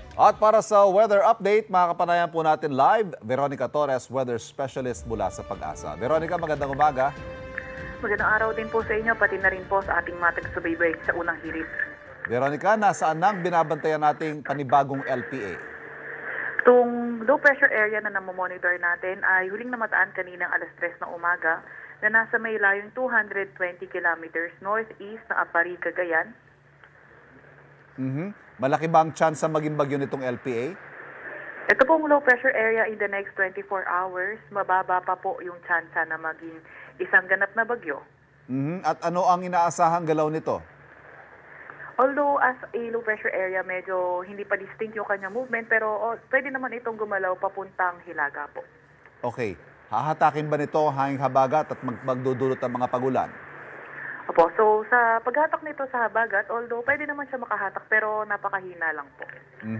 At para sa weather update, makakapanayan po natin live, Veronica Torres, weather specialist mula sa Pag-asa. Veronica, magandang umaga. Magandang araw din po sa inyo, pati na rin po sa ating mga taga-subaybay sa unang hirit. Veronica, nasaan na ang binabantayan nating panibagong LPA? Itong low pressure area na namomonitor natin ay huling namataan kaninang alas 3 ng umaga na nasa may layong 220 kilometers northeast ng Apari, Cagayan. Malaki ba ang chance na maging bagyo nitong LPA? Ito pong low pressure area in the next 24 hours, mababa pa po yung tsansa na maging isang ganap na bagyo. At ano ang inaasahang galaw nito? Although as a low pressure area, medyo hindi pa distinct yung kanyang movement, pero pwede naman itong gumalaw papuntang Hilaga po. Okay, hahatakin ba nito ang hanging habagat at magdudulot ng mga pagulan? Opo, so sa paghatak nito sa habagat, although pwede naman siya makahatak, pero napakahina lang po.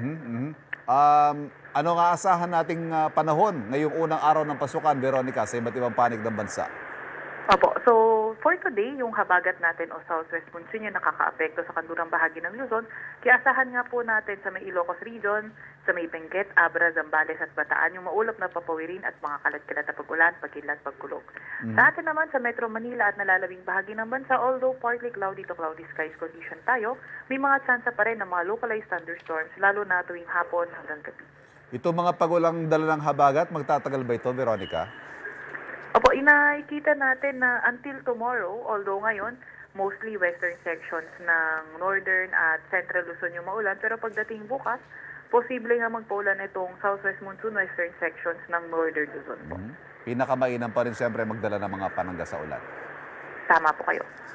Ano nga asahan nating panahon ngayong unang araw ng pasukan, Veronica, sa iba't ibang panig ng bansa? Opo, so for today, yung habagat natin o southwest monsoon yung nakaka-apekto sa kanlurang bahagi ng Luzon. Kaya asahan nga po natin sa may Ilocos Region, sa may Benguet, Abra, Zambales at Bataan yung maulap na papawirin at mga kalat-kalat na pag-ulan, pagkilat, pagkulog. Sa atin naman sa Metro Manila at nalalabing bahagi ng bansa, although partly cloudy to cloudy skies condition tayo, may mga tsansa pa rin ng mga localized thunderstorms, lalo na tuwing hapon hanggang gabi. Ito mga pagulang dala ng habagat, magtatagal ba ito, Veronica? Opo, inakikita natin na until tomorrow, although ngayon, mostly western sections ng northern at central Luzon yung maulan, pero pagdating bukas, posible nga magpaulan itong southwest monsoon western sections ng northern Luzon po. Pinakamainam pa rin siyempre magdala ng mga panangga sa ulan. Tama po kayo.